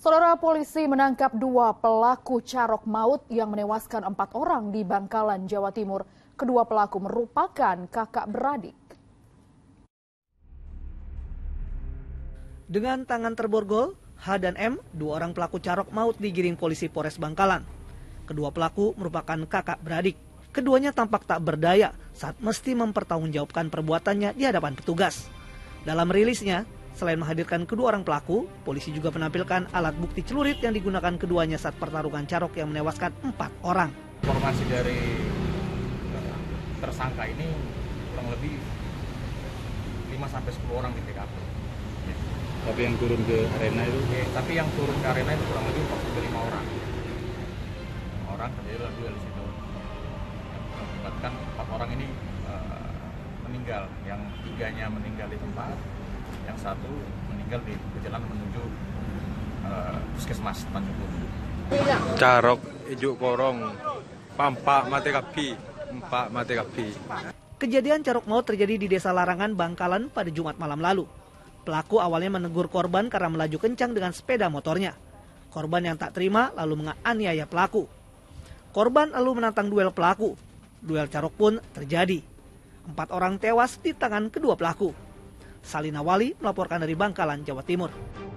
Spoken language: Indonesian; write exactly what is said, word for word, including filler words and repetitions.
Saudara, polisi menangkap dua pelaku carok maut yang menewaskan empat orang di Bangkalan, Jawa Timur. Kedua pelaku merupakan kakak beradik. Dengan tangan terborgol, H dan M, dua orang pelaku carok maut digiring polisi Polres Bangkalan. Kedua pelaku merupakan kakak beradik. Keduanya tampak tak berdaya saat mesti mempertanggungjawabkan perbuatannya di hadapan petugas. Dalam rilisnya, selain menghadirkan kedua orang pelaku, polisi juga menampilkan alat bukti celurit yang digunakan keduanya saat pertarungan carok yang menewaskan empat orang. Informasi dari tersangka ini kurang lebih lima sampai sepuluh orang di T K P. Ya. Tapi yang turun ke arena itu? Ya, tapi yang turun ke arena itu kurang lebih empat puluh lima orang. Orang terjadi duel di situ. Mengakibatkan empat orang ini uh, meninggal, yang tiganya meninggal di tempat, yang satu meninggal di perjalanan menuju uh, puskesmas Tanjung Pur. Carok, ijuk korong, pampak mati kapi, empat mati kapi. Kejadian carok maut terjadi di Desa Larangan, Bangkalan pada Jumat malam lalu. Pelaku awalnya menegur korban karena melaju kencang dengan sepeda motornya. Korban yang tak terima lalu menganiaya pelaku. Korban lalu menantang duel pelaku. Duel carok pun terjadi. Empat orang tewas di tangan kedua pelaku. Salina Wali melaporkan dari Bangkalan, Jawa Timur.